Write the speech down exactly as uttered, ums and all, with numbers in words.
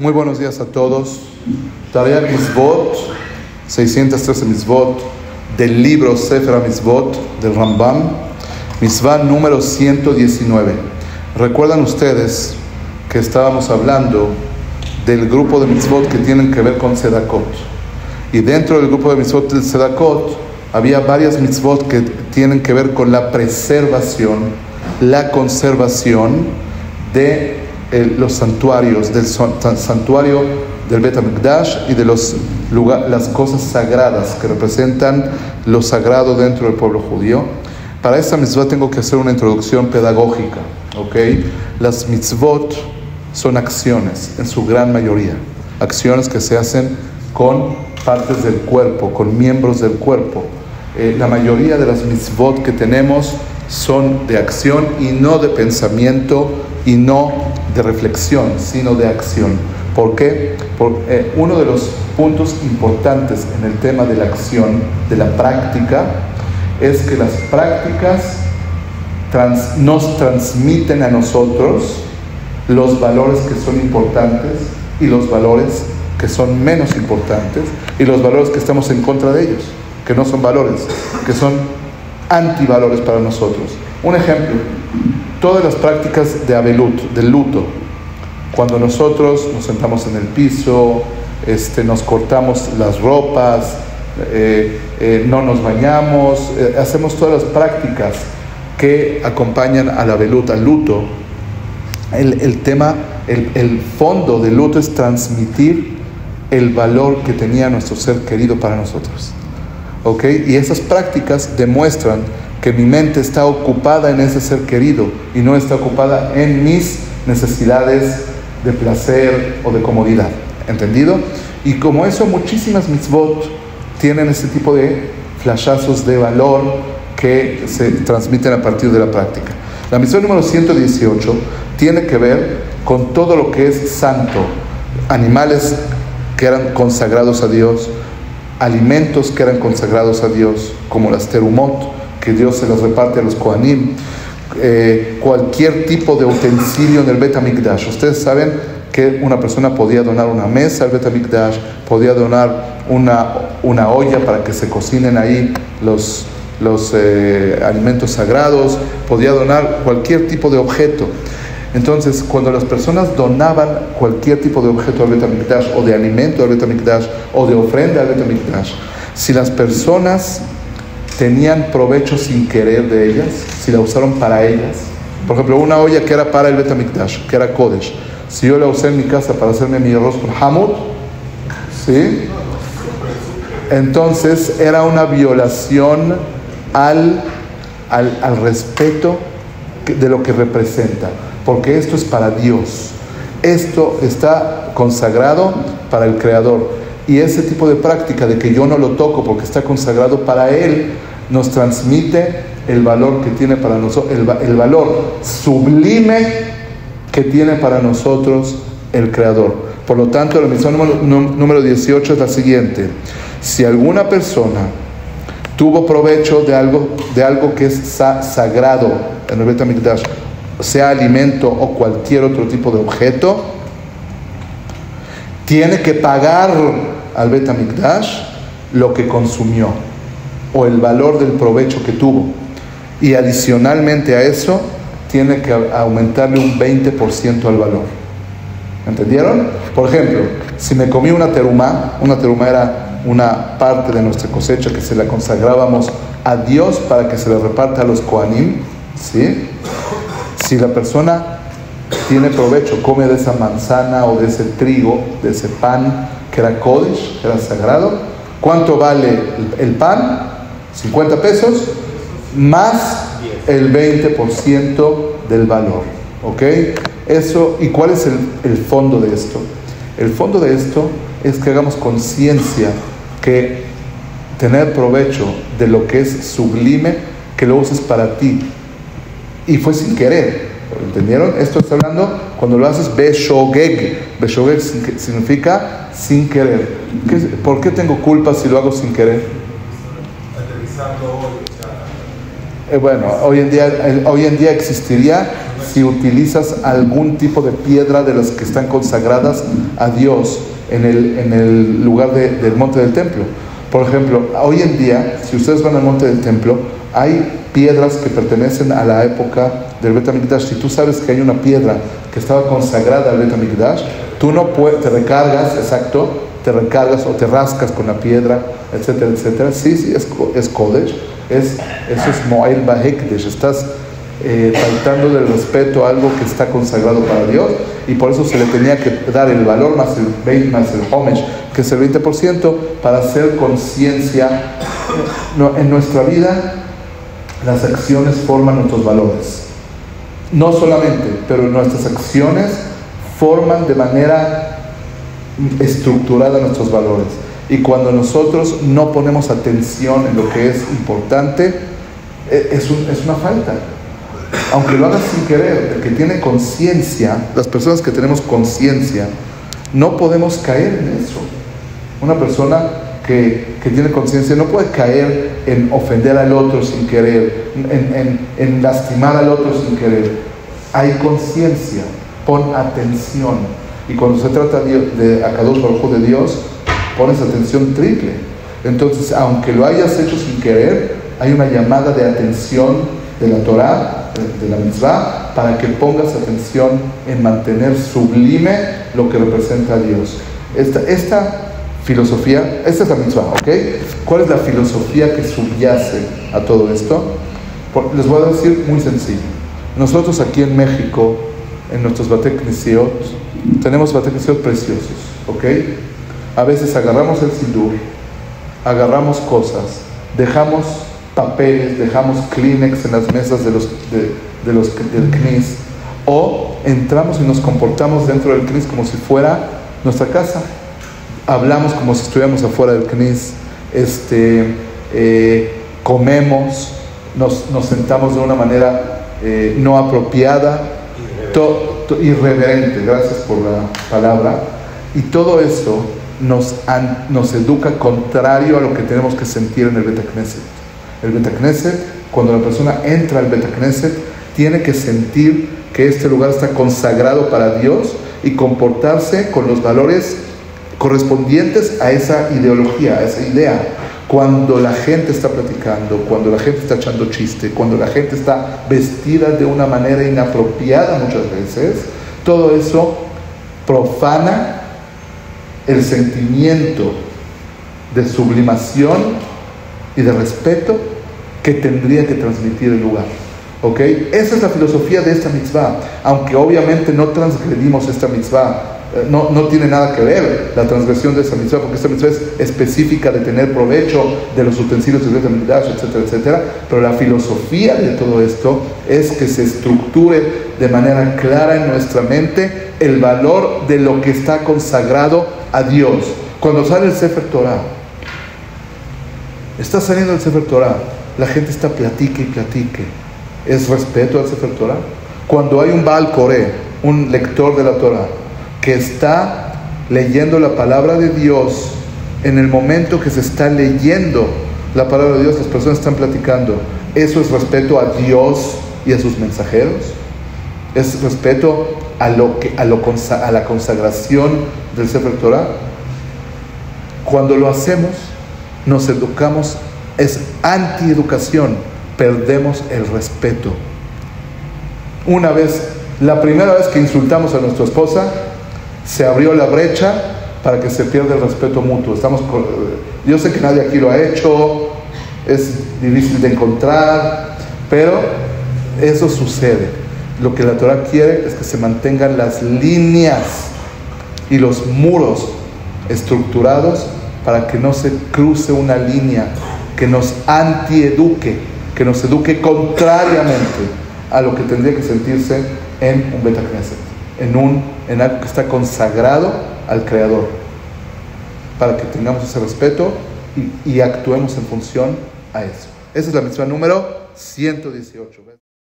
Muy buenos días a todos. Tarea Mitzvot, seiscientos trece Mitzvot del libro Sefer HaMitzvot del Rambam, Mitzvah número ciento diecinueve. Recuerdan ustedes que estábamos hablando del grupo de Mitzvot que tienen que ver con Tzedakot. Y dentro del grupo de Mitzvot del Tzedakot había varias Mitzvot que tienen que ver con la preservación, la conservación de eh, los santuarios, del santuario del Bet HaMikdash y de los lugar, las cosas sagradas que representan lo sagrado dentro del pueblo judío. Para esta mitzvah tengo que hacer una introducción pedagógica, ¿ok? Las mitzvot son acciones, en su gran mayoría, acciones que se hacen con partes del cuerpo, con miembros del cuerpo. Eh, la mayoría de las mitzvot que tenemos son de acción y no de pensamiento y no de reflexión, sino de acción. ¿Por qué? Por, eh, uno de los puntos importantes en el tema de la acción, de la práctica, es que las prácticas trans, nos transmiten a nosotros los valores que son importantes y los valores que son menos importantes y los valores que estamos en contra de ellos, que no son valores, que son antivalores para nosotros. Un ejemplo, todas las prácticas de Avelut, del luto, cuando nosotros nos sentamos en el piso, este, nos cortamos las ropas, eh, eh, no nos bañamos, eh, hacemos todas las prácticas que acompañan al Avelut, al luto. El, el tema, el, el fondo del luto es transmitir el valor que tenía nuestro ser querido para nosotros. ¿Ok? Y esas prácticas demuestran que mi mente está ocupada en ese ser querido y no está ocupada en mis necesidades de placer o de comodidad. ¿Entendido? Y como eso, muchísimas mitzvot tienen ese tipo de flashazos de valor que se transmiten a partir de la práctica. La mitzvah número ciento dieciocho tiene que ver con todo lo que es santo, animales que eran consagrados a Dios, alimentos que eran consagrados a Dios, como las terumot, que Dios se las reparte a los kohanim, eh, cualquier tipo de utensilio en el Bet HaMikdash. Ustedes saben que una persona podía donar una mesa al Bet HaMikdash, podía donar una, una olla para que se cocinen ahí los, los eh, alimentos sagrados, podía donar cualquier tipo de objeto. Entonces, cuando las personas donaban cualquier tipo de objeto al Bet HaMikdash, o de alimento al Bet HaMikdash, o de ofrenda al Bet HaMikdash, si las personas tenían provecho sin querer de ellas, si la usaron para ellas, por ejemplo, una olla que era para el Bet HaMikdash, que era Kodesh, si yo la usé en mi casa para hacerme mi arroz con hamut, ¿sí? Entonces era una violación al, al, al respeto de lo que representa, porque esto es para Dios, esto está consagrado para el Creador, y ese tipo de práctica de que yo no lo toco porque está consagrado para Él, nos transmite el valor que tiene para nosotros, el, el valor sublime que tiene para nosotros el Creador. Por lo tanto, la misión número, número dieciocho es la siguiente: si alguna persona tuvo provecho de algo, de algo que es sa sagrado en el Bet HaMikdash, sea alimento o cualquier otro tipo de objeto, tiene que pagar al Bet HaMikdash lo que consumió o el valor del provecho que tuvo, y adicionalmente a eso tiene que aumentarle un veinte por ciento al valor. ¿Entendieron? Por ejemplo, si me comí una terumá, una terumá era una parte de nuestra cosecha que se la consagrábamos a Dios para que se la reparta a los kohanim, ¿sí? Si la persona tiene provecho, come de esa manzana o de ese trigo, de ese pan que era kodesh, que era sagrado, ¿cuánto vale el, el pan? cincuenta pesos más el veinte por ciento del valor. ¿Ok? Eso, ¿y cuál es el, el fondo de esto? El fondo de esto es que hagamos conciencia que tener provecho de lo que es sublime, que lo uses para ti, y fue sin querer. ¿Entendieron? Esto está hablando cuando lo haces beshogeg. Beshogeg significa sin querer. ¿Qué, ¿Por qué tengo culpa si lo hago sin querer? Eh, bueno, hoy en día, hoy en día existiría si utilizas algún tipo de piedra de las que están consagradas a Dios en el, en el lugar de, del monte del templo. Por ejemplo, hoy en día, si ustedes van al monte del templo, hay piedras que pertenecen a la época del Bet HaMikdash. Si tú sabes que hay una piedra que estaba consagrada al Bet HaMikdash, tú no puedes, te recargas, exacto, te recargas o te rascas con la piedra, etcétera, etcétera. Sí, sí, es, es Kodesh, es, eso es Mo'el Ba'Hekdesh. Estás eh, faltando del respeto a algo que está consagrado para Dios, y por eso se le tenía que dar el valor más el veinte, más el Homesh, que es el veinte por ciento, para hacer conciencia. No, en nuestra vida, las acciones forman nuestros valores. No solamente, pero nuestras acciones forman de manera estructurada nuestros valores. Y cuando nosotros no ponemos atención en lo que es importante, es, un, es una falta. Aunque lo hagas sin querer, el que tiene conciencia, las personas que tenemos conciencia, no podemos caer en eso. Una persona que, que tiene conciencia no puede caer en ofender al otro sin querer, en, en, en lastimar al otro sin querer. Hay conciencia, pon atención. Y cuando se trata de, de Akadosh Baruj Hu, de Dios, pones atención triple. Entonces, aunque lo hayas hecho sin querer, hay una llamada de atención de la Torah, de, de la mitzvah, para que pongas atención en mantener sublime lo que representa a Dios. Esta, esta filosofía, esta es la mitzvah, ¿ok? ¿Cuál es la filosofía que subyace a todo esto? Por, les voy a decir muy sencillo. Nosotros aquí en México, en nuestros Batei Knesiot, tenemos Batei Knesiot preciosos, ¿ok? A veces agarramos el sidur, agarramos cosas, dejamos papeles, dejamos Kleenex en las mesas de los, de, de los, del Knis, o entramos y nos comportamos dentro del Knis como si fuera nuestra casa. Hablamos como si estuviéramos afuera del Knis, este, eh, comemos, nos, nos sentamos de una manera eh, no apropiada, to, to, irreverente, gracias por la palabra, y todo eso nos, an, nos educa contrario a lo que tenemos que sentir en el Bet HaKnesset. El Bet HaKnesset, cuando la persona entra al Bet HaKnesset, tiene que sentir que este lugar está consagrado para Dios y comportarse con los valores correspondientes a esa ideología, a esa idea. Cuando la gente está platicando, cuando la gente está echando chiste, cuando la gente está vestida de una manera inapropiada muchas veces, todo eso profana el sentimiento de sublimación y de respeto que tendría que transmitir el lugar. ¿Ok? Esa es la filosofía de esta mitzvah. Aunque obviamente no transgredimos esta mitzvah, no, no tiene nada que ver la transgresión de esta mitzvah, porque esta mitzvah es específica de tener provecho de los utensilios del Bet HaMikdash, etcétera, etcétera. Pero la filosofía de todo esto es que se estructure de manera clara en nuestra mente el valor de lo que está consagrado a Dios. Cuando sale el Sefer Torah, está saliendo el Sefer Torah, la gente está platique y platique. ¿Es respeto al Sefer Torah? Cuando hay un Baal Koré, un lector de la Torah, que está leyendo la palabra de Dios, en el momento que se está leyendo la palabra de Dios, las personas están platicando, ¿eso es respeto a Dios y a sus mensajeros? ¿Es respeto a, lo que, a, lo, a la consagración del Sefer Torah? Cuando lo hacemos, nos educamos, es antieducación, perdemos el respeto. Una vez, la primera vez que insultamos a nuestra esposa, se abrió la brecha para que se pierda el respeto mutuo. Estamos, yo sé que nadie aquí lo ha hecho, es difícil de encontrar, pero eso sucede. Lo que la Torah quiere es que se mantengan las líneas y los muros estructurados para que no se cruce una línea que nos antieduque, que nos eduque contrariamente a lo que tendría que sentirse en un Bet HaKnesset, en, un, en algo que está consagrado al Creador, para que tengamos ese respeto y, y actuemos en función a eso. Esa es la mitzvah número ciento dieciocho.